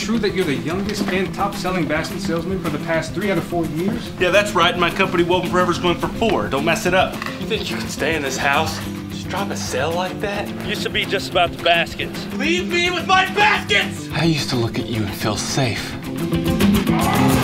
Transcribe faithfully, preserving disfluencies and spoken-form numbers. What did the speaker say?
true that you're the youngest and top-selling basket salesman for the past three out of four years? Yeah, that's right. My company, Woven Forever's going for four. Don't mess it up. You think you can stay in this house? Just drop a sale like that? Used to be just about the baskets. Leave me with my baskets! I used to look at you and feel safe.